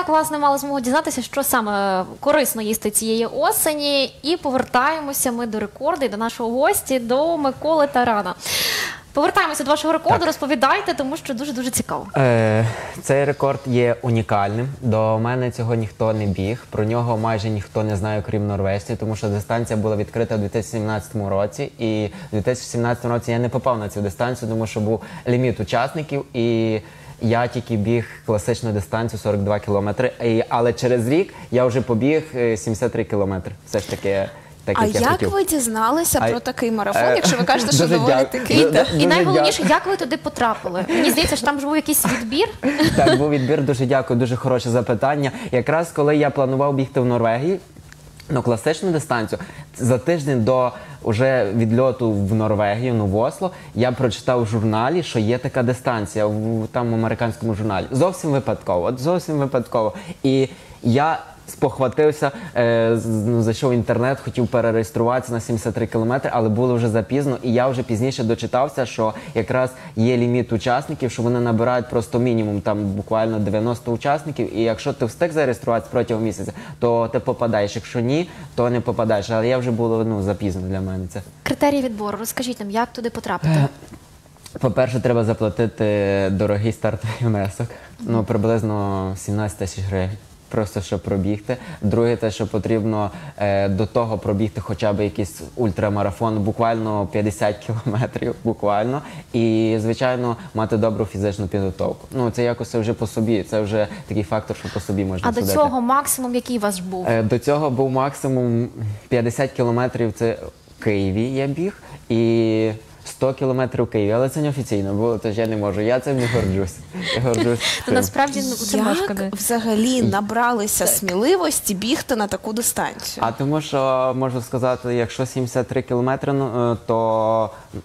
так, власне, мали змогу дізнатися, що саме корисно їсти цієї осені. І повертаємося ми до рекорду і до нашого гості, до Миколи Тарана. Повертаємося до вашого рекорду, розповідайте, тому що дуже-дуже цікаво. Цей рекорд є унікальним. До мене цього ніхто не біг. Про нього майже ніхто не знає, крім норвежців, тому що дистанція була відкрита у 2017 році. І в 2017 році я не попав на цю дистанцію, тому що був ліміт учасників. І я тільки біг класичну дистанцію 42 кілометри. Але через рік я вже побіг 73 кілометри. Все ж таки... А як ви дізналися про такий марафон, якщо ви кажете, що доволі такий? І найголовніше, як ви туди потрапили? Мені здається, що там ж був якийсь відбір. Так, був відбір, дуже дякую, дуже хороше запитання. Якраз коли я планував бігти в Норвегії, класичну дистанцію, за тиждень до вже відльоту в Норвегію, в Осло, я прочитав в журналі, що є така дистанція, там в американському журналі. Зовсім випадково, от зовсім випадково. І я спохватився, зайшов в інтернет, хотів перереєструватися на 73 кілометри, але було вже запізно, і я вже пізніше дочитався, що якраз є ліміт учасників, що вони набирають просто мінімум, там буквально 90 учасників, і якщо ти встиг зареєструватися протягом місяця, то ти попадаєш, якщо ні, то не попадаєш, але я вже було запізно для мене це. Критерії відбору, розкажіть нам, як туди потрапити? По-перше, треба заплатити дорогий стартовий внесок, приблизно 17 тисяч гривень. Просто щоб пробігти. Друге, те, що потрібно до того пробігти хоча б якийсь ультрамарафон, буквально 50 кілометрів, буквально. І, звичайно, мати добру фізичну підготовку. Це якось вже по собі, це вже такий фактор, що по собі можна судити. А до цього максимум який у вас був? До цього був максимум 50 кілометрів, це в Києві я біг, і 100 кілометрів в Києві, але це не офіційно було, тож я не можу. Я цим не горджусь. Я горджусь цим. Насправді, це важко. Як взагалі набралися сміливості бігти на таку дистанцію? А тому що, можу сказати, якщо 73 кілометри, то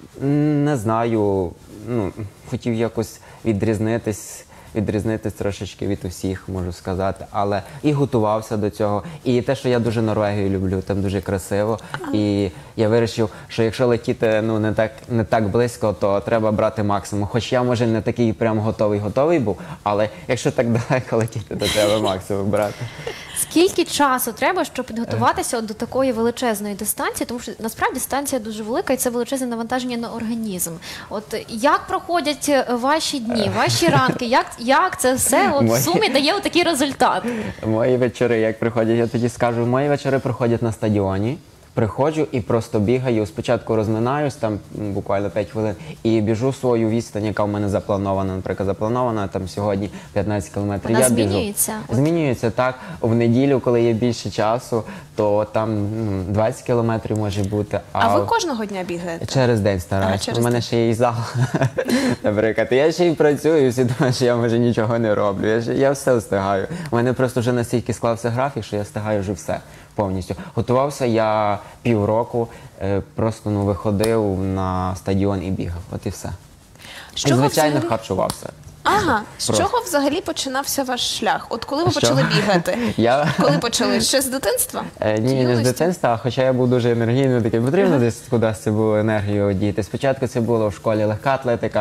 не знаю, хотів якось відрізнитись трошечки від усіх, можу сказати, але і готувався до цього. І те, що я дуже Норвегію люблю, там дуже красиво. І я вирішив, що якщо летіти не так близько, то треба брати максимум. Хоч я, може, не такий прям готовий був, але якщо так далеко летіти, то треба максимум брати. Скільки часу треба, щоб підготуватися до такої величезної дистанції? Тому що, насправді, дистанція дуже велика, і це величезне навантаження на організм. От як проходять ваші дні, ваші ранки? Як це все в сумі дає такий результат? Мої вечори, як приходять, я тоді скажу, мої вечори проходять на стадіоні. Приходжу і просто бігаю, спочатку розминаюсь, там буквально 5 хвилин, і біжу свою відстань, яка в мене запланована. Наприклад, запланована там сьогодні 15 кілометрів. Вона змінюється? Змінюється, так. В неділю, коли є більше часу, то там 20 кілометрів може бути. А ви кожного дня бігаєте? Через день стараюся. У мене ще є і зал. Наприклад, я ще й працюю, всі думають, що я, може, нічого не роблю. Я все встигаю. У мене просто вже настільки склався графік, що я встигаю вже все. Повністю. Готувався я півроку, просто виходив на стадіон і бігав. От і все. І, звичайно, харчувався. Ага. З чого взагалі починався ваш шлях? От коли ви почали бігати? Коли почали? Ще з дитинства? Ні, не з дитинства, хоча я був дуже енергійний, такий, потрібно десь кудись цю енергію діти. Спочатку це було в школі легка атлетика,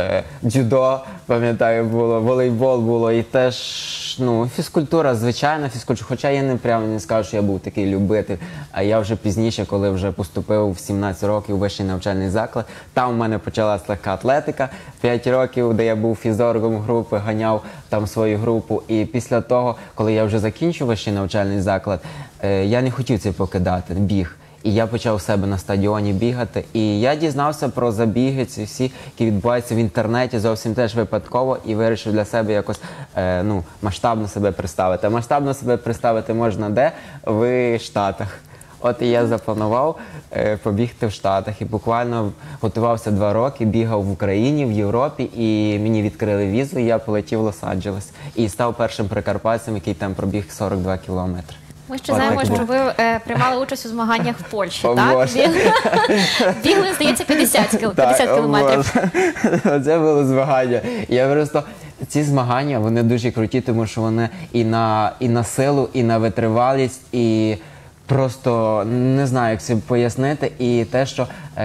дзюдо, пам'ятаю, було, волейбол було і теж, фізкультура, звичайна фізкультура. Хоча я не скажу, що я був такий любитель, а я вже пізніше, коли вже поступив в 17 років у вищий навчальний заклад, там в мене почалась легка атлетика, 5 років, де я був фізоргом групи, ганяв там свою групу. І після того, коли я вже закінчив вищий навчальний заклад, я не хотів це покидати, біг. І я почав у себе на стадіоні бігати. І я дізнався про забіги ці всі, які відбуваються в інтернеті, зовсім теж випадково, і вирішив для себе якось масштабно себе представити. А масштабно себе представити можна де? В Штатах. От і я запланував побігти в Штатах. І буквально готувався 2 роки, бігав в Україні, в Європі, і мені відкрили візу, і я полетів в Лос-Анджелес. І став першим прикарпатцем, який там пробіг 42 кілометри. Ми ще знаємо, що ви приймали участь у змаганнях в Польщі, так? Бігли, здається, 50 кілометрів. Це було змагання. Ці змагання, вони дуже круті, тому що вони і на силу, і на витривалість, і просто не знаю, як це пояснити. І те, що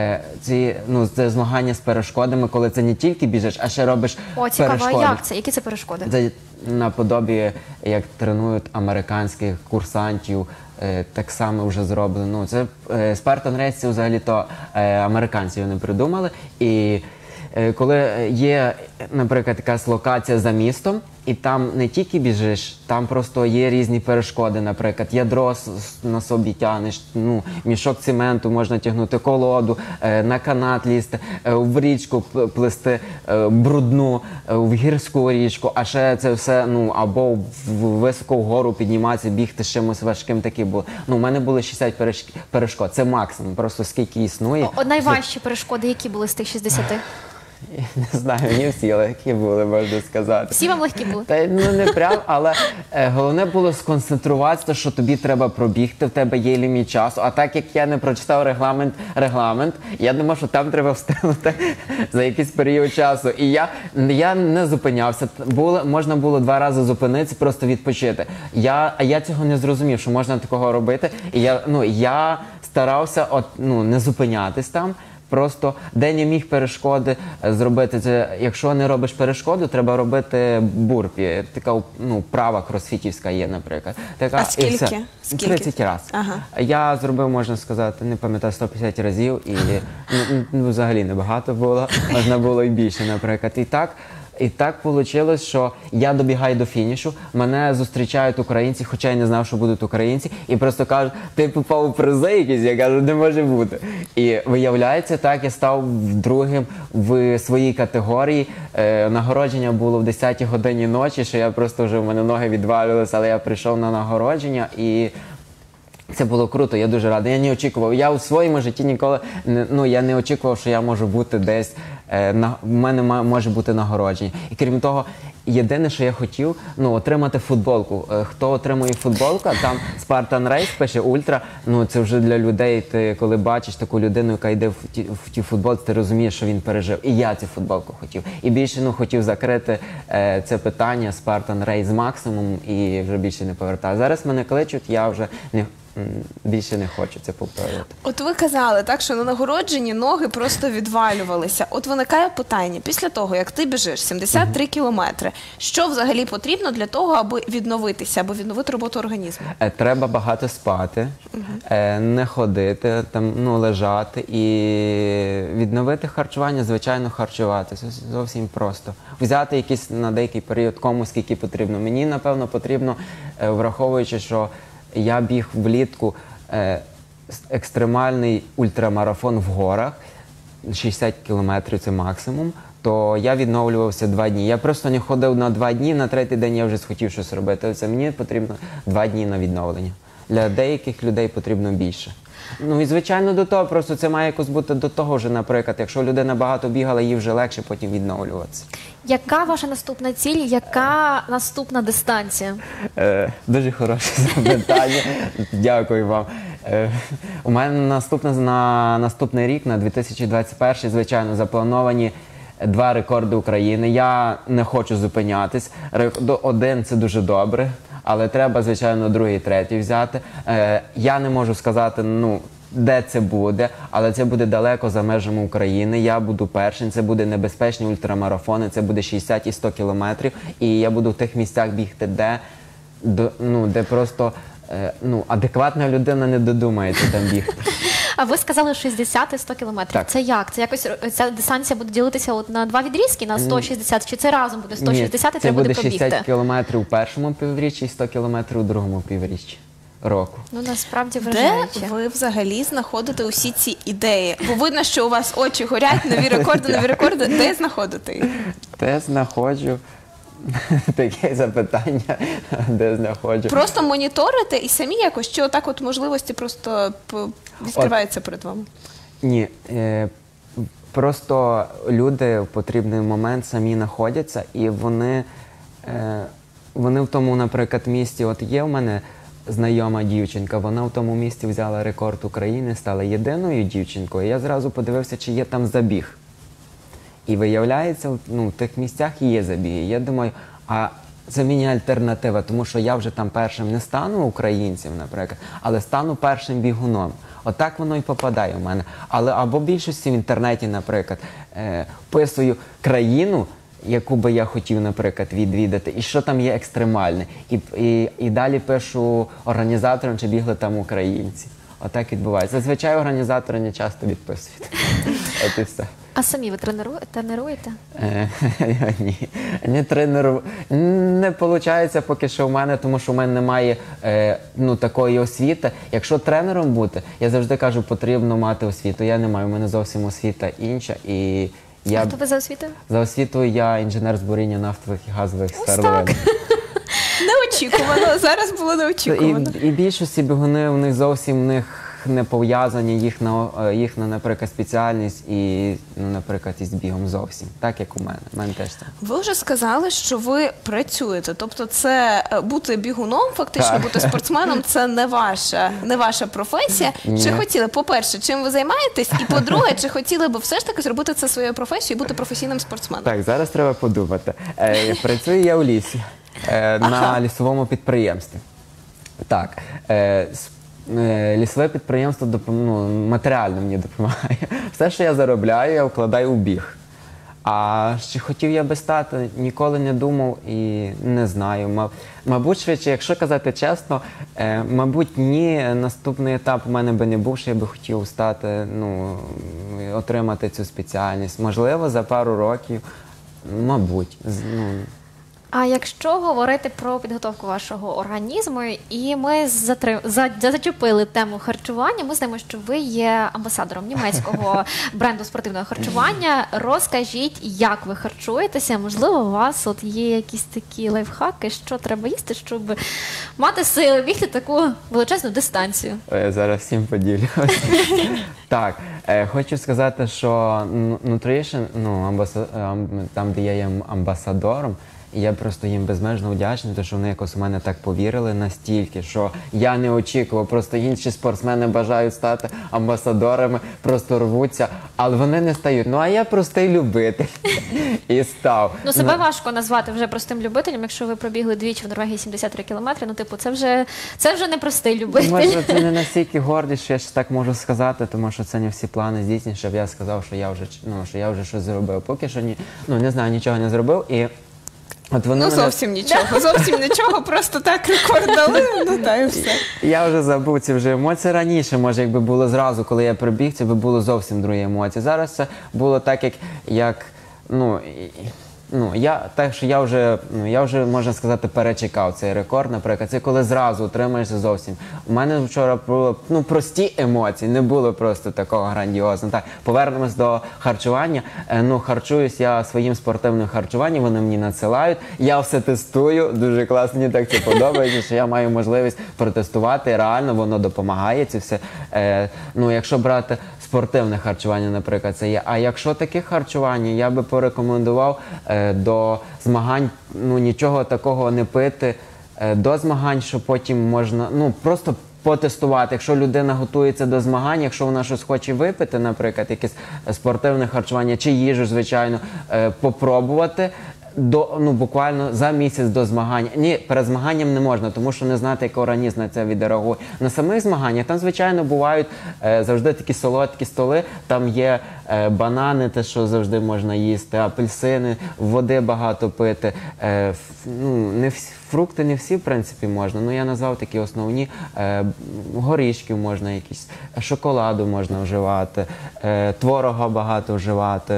це змагання з перешкодами, коли це не тільки біжиш, а ще робиш Цікаво, перешкоди. а як це? Які це перешкоди? Це наподобі, як тренують американських курсантів, так само вже зроблено. Це Spartan Race, це взагалі-то американці вони придумали. І коли є, наприклад, якась локація за містом, і там не тільки біжиш, там просто є різні перешкоди, наприклад, ядро на собі тягнеш, мішок цементу можна тягнути, колоду, на канат лізти, в річку плисти, брудну, в гірську річку, а ще це все, або високо вгору підніматися, бігти з чимось важким, такі було. У мене було 60 перешкод, це максимум, просто скільки існує. Найважчі перешкоди, які були з тих 60? Не знаю, не всі легкі були, можна сказати. Всі вам легкі були? Та, не прям, але головне було сконцентруватися, що тобі треба пробігти, в тебе є ліміт часу. А так як я не прочитав регламент, я думав, що там треба встигнути за якийсь період часу. І я не зупинявся. Можна було 2 рази зупинитися, просто відпочити. Я цього не зрозумів, що можна такого робити. І я старався не зупинятись там. Просто де не міг перешкоди зробити це. Якщо не робиш перешкоду, треба робити бурпі. Така вправа кросфітівська є, наприклад. А скільки? 30 разів. Ага. Я зробив, можна сказати, не пам'ятаю, 150 разів. І взагалі небагато було. Можна було і більше, наприклад. І так вийшло, що я добігаю до фінішу, мене зустрічають українці, хоча я не знав, що будуть українці, і просто кажуть, ти попав у призи якісь, я кажу, не може бути. І виявляється, так, я став другим в своїй категорії, нагородження було в 10-й годині ночі, що я просто вже, в мене ноги відвалювалися, але я прийшов на нагородження і... Це було круто, я дуже радий. Я не очікував. Я у своєму житті ніколи я не очікував, що я можу бути десь, в мене може бути нагородження. І крім того, єдине, що я хотів, отримати футболку. Хто отримує футболку, там Spartan Race пише Ультра, це вже для людей, ти коли бачиш таку людину, яка йде в тій футболці, ти розумієш, що він пережив. І я цю футболку хотів. І більше хотів закрити це питання Spartan Race максимум і вже більше не повертаю. Зараз мене кличуть, я вже більше не хочу це повторювати. От ви казали, так, що на нагородженні ноги просто відвалювалися. От виникає питання, після того, як ти біжиш 73 кілометри, що взагалі потрібно для того, аби відновитися, аби відновити роботу організму? Треба багато спати, не ходити, лежати і відновити харчування, звичайно харчуватися. Зовсім просто. Взяти якийсь на деякий період кому скільки потрібно. Мені, напевно, потрібно, враховуючи, що я біг влітку екстремальний ультрамарафон в горах, 60 кілометрів це максимум, то я відновлювався 2 дні. Я просто не ходив на 2 дні, на 3-й день я вже схотів щось робити. Це мені потрібно 2 дні на відновлення. Для деяких людей потрібно більше. І звичайно до того, просто це має якось бути до того вже, наприклад, якщо людина багато бігала, їй вже легше потім відновлюватися. Яка ваша наступна ціль, яка наступна дистанція? Дуже хороше запитання. Дякую вам. У мене на наступний рік, на 2021, звичайно, заплановані 2 рекорди України. Я не хочу зупинятись. 1 – це дуже добре, але треба, звичайно, 2-й, 3-й взяти. Я не можу сказати, де це буде, але це буде далеко за межами України. Я буду першим, це буде небезпечні ультрамарафони, це буде 60 і 100 кілометрів. І я буду в тих місцях бігти, де просто адекватна людина не додумається там бігти. А ви сказали 60 і 100 кілометрів. Так. Це як? Це якось ця дистанція буде ділитися на 2 відрізки, на 160? Чи це разом буде 160 і треба буде пробігти? Це буде 60 кілометрів у першому півріччі і 100 кілометрів у другому півріччі року. Насправді вражаюче. Де ви взагалі знаходите усі ці ідеї? Бо видно, що у вас очі горять, нові рекорди. Де знаходите їх? Де знаходжу? Таке запитання, де знаходжу. Просто моніторите і самі якось? Чи отак от можливості просто відкриваються перед вами? Ні, просто люди в потрібний момент самі знаходяться і вони в тому, наприклад, місті, от є в мене знайома дівчинка, вона в тому місті взяла рекорд України, стала єдиною дівчинкою. Я зразу подивився, чи є там забіг. І виявляється, в тих місцях є забіги. Я думаю, а це міні-альтернатива, тому що я вже там першим не стану українцем, наприклад, але стану першим бігуном. Отак воно і попадає в мене. Але або більшості в інтернеті, наприклад, вписую країну, яку би я хотів, наприклад, відвідати, і що там є екстремальне. І далі пишу організаторам, чи бігли там українці. Отак відбувається. Зазвичай організатори не часто відписують. От і все. А самі ви тренуєте? Ні, не виходить поки що в мене, тому що в мене немає такої освіти. Якщо тренером бути, я завжди кажу, потрібно мати освіту. Я не маю, в мене зовсім освіта інша. І А хто ви за освітою? за освітою я інженер з буріння нафтових і газових свердловин. Неочікувано, зараз було неочікувано. І більшості бігуни, в них зовсім не пов'язані їхня, наприклад, спеціальність і, наприклад, із бігом зовсім. Так, як у мене. У мене теж так. Ви вже сказали, що ви працюєте. Тобто це бути бігуном, фактично, бути спортсменом, це не ваша професія. Ні. Чи хотіли, по-перше, чим ви займаєтесь? І по-друге, чи хотіли б все ж таки зробити це своєю професією і бути професійним спортсменом? Так, зараз треба подумати. Працюю я у лісі, на лісовому підприємстві. Так, лісове підприємство матеріально мені допомагає. Все, що я заробляю, я вкладаю у біг. А чи хотів я би стати, ніколи не думав і не знаю. Мабуть, швидше, якщо казати чесно, мабуть, ні, наступний етап у мене би не був, що я би хотів стати, отримати цю спеціальність. Можливо, за пару років, мабуть. А якщо говорити про підготовку вашого організму, і ми зачепили тему харчування, ми знаємо, що ви є амбасадором німецького бренду спортивного харчування. Розкажіть, як ви харчуєтеся? Можливо, у вас є якісь такі лайфхаки, що треба їсти, щоб мати сили бігти таку величезну дистанцію? Я зараз всім поділюся. Так, хочу сказати, що Nutrition, там, де я є амбасадором, і я просто їм безмежно вдячний, тому що вони якось у мене так повірили настільки, що я не очікував. Просто інші спортсмени бажають стати амбасадорами, просто рвуться, але вони не стають. А я простий любитель. І став. Себе важко назвати вже простим любителем, якщо ви пробігли двічі в Норвегії 73 кілометри. Це вже не простий любитель. Може, це не настільки гордість, що я ж так можу сказати, тому що це не всі плани здійснені, щоб я сказав, що я вже щось зробив. Поки що не знаю, нічого не зробив. І зовсім нічого, просто так рекорд дали, та і все. Я вже забув ці емоції раніше, може, якби було зразу, коли я прибіг, це би було зовсім другі емоції. Зараз це було так, що я вже, можна сказати, перечекав цей рекорд, наприклад. Це коли зразу утримаєшся зовсім. У мене вчора було прості емоції, не було просто такого грандіозного. Так, повернемось до харчування. Харчуюсь я своїм спортивним харчуванням, вони мені надсилають. Я все тестую, дуже класно, мені так це подобається, що я маю можливість протестувати, реально воно допомагає. Це все, якщо брати спортивне харчування, наприклад, це є. А якщо таке харчування, я би порекомендував до змагань нічого такого не пити, до змагань, що потім можна просто потестувати. Якщо людина готується до змагань, якщо вона щось хоче випити, наприклад, якесь спортивне харчування чи їжу, звичайно, попробувати. Буквально за місяць до змагання. Ні, перед змаганням не можна, тому що не знати, як організм на це відреагує. На самих змаганнях там, звичайно, бувають завжди такі солодкі столи, там є банани, те, що завжди можна їсти, апельсини, води багато пити. Фрукти не всі, в принципі, можна, я назвав такі основні. Горішків можна якісь, шоколаду можна вживати, творога багато вживати.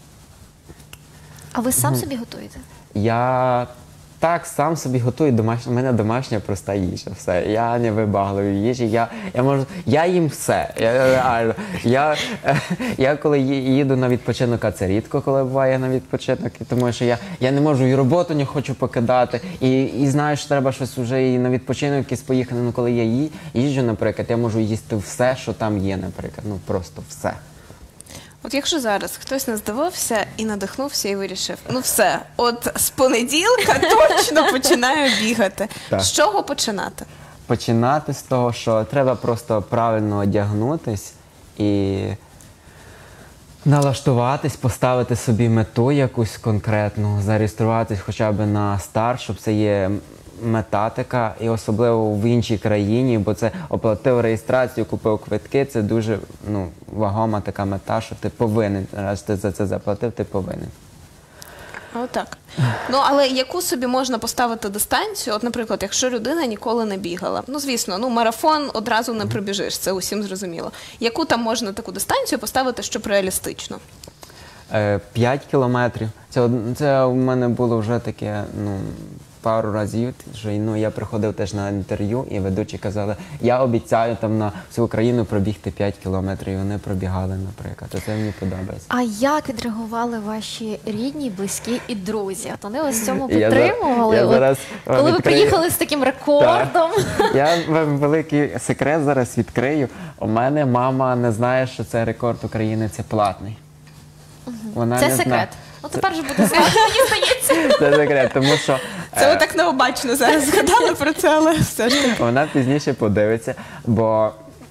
А ви сам собі готуєте? Я так сам собі готую, у мене домашня проста їжа, все. Я не вибагливий їжі, я їм все. Я коли їду на відпочинок, а це рідко, коли буває на відпочинок, тому що я не можу і роботу не хочу покидати, і знаю, що треба щось вже і на відпочинок якийсь поїхати, коли я їжджу, наприклад, я можу їсти все, що там є, наприклад, просто все. От якщо зараз хтось не здивався і надихнувся і вирішив, все, от з понеділка точно починаю бігати. Так. З чого починати? Починати з того, що треба просто правильно одягнутись і налаштуватись, поставити собі мету якусь конкретну, зареєструватись хоча б на старт, щоб це є мета така, і особливо в іншій країні, бо це оплатив реєстрацію, купив квитки, це дуже вагома така мета, що ти повинен, раз ти за це заплатив, ти повинен. Отак. Ну, але яку собі можна поставити дистанцію? От, наприклад, якщо людина ніколи не бігала. Ну, звісно, марафон одразу не пробіжиш, це усім зрозуміло. Яку там можна таку дистанцію поставити, щоб реалістично? 5 кілометрів. Це у мене було вже таке, пару разів, що я приходив теж на інтерв'ю, і ведучі казали, я обіцяю там на всю Україну пробігти 5 кілометрів, і вони пробігали, наприклад. Це мені подобається. А як відреагували ваші рідні, близькі і друзі? От вони вас в цьому Я підтримували? зараз Коли ви відкрию. приїхали з таким рекордом? Я вам великий секрет зараз відкрию. У мене мама не знає, що це рекорд України, це платний. Вона Це не секрет. знає. Ну тепер же буде знати, мені здається. Це секрет, тому що Це ви так необачно зараз згадали про це, але все ж таки. вона пізніше подивиться, бо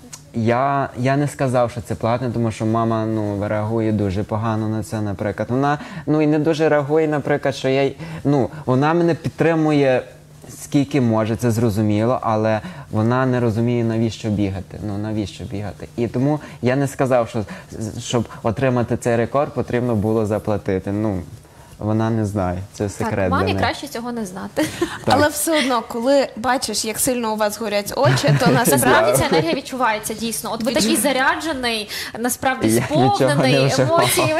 я не сказав, що це платне, тому що мама реагує дуже погано на це, наприклад. Вона і не дуже реагує, наприклад, що вона мене підтримує скільки може, це зрозуміло, але вона не розуміє, навіщо бігати. Навіщо бігати. І тому я не сказав, що щоб отримати цей рекорд, потрібно було заплатити. Вона не знає, це секрет Так, для мамі неї. краще цього не знати. Але все одно, коли бачиш, як сильно у вас горять очі, то насправді... Насправді ця енергія відчувається дійсно. От ви такий заряджений, насправді Я нічого сповнений не вживав. емоціями.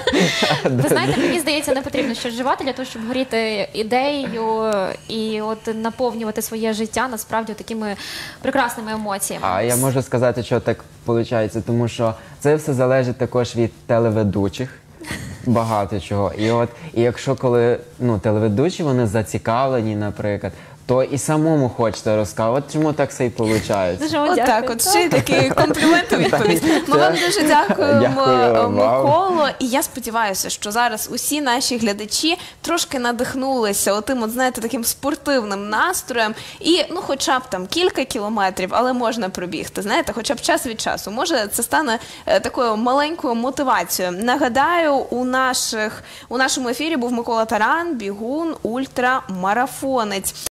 Ви знаєте, мені здається, не потрібно щось вживати для того, щоб горіти ідеєю і от наповнювати своє життя насправді такими прекрасними емоціями. А я можу сказати, що так виходить, тому що це все залежить також від телеведучих. Багато чого. І якщо коли телеведучі, вони зацікавлені, наприклад, то і самому хочеться розказувати. От чому так все і виходить. Дуже вам Отак, дякую. от ще й такий комплімент у відповідь. Ми вам дуже дякуємо, Дякую вам. Миколо. І я сподіваюся, що зараз усі наші глядачі трошки надихнулися отим, знаєте, таким спортивним настроєм. І, хоча б там кілька кілометрів, але можна пробігти, знаєте, хоча б час від часу. Може, це стане такою маленькою мотивацією. Нагадаю, у нашому ефірі був Микола Таран, бігун, ультрамарафонець.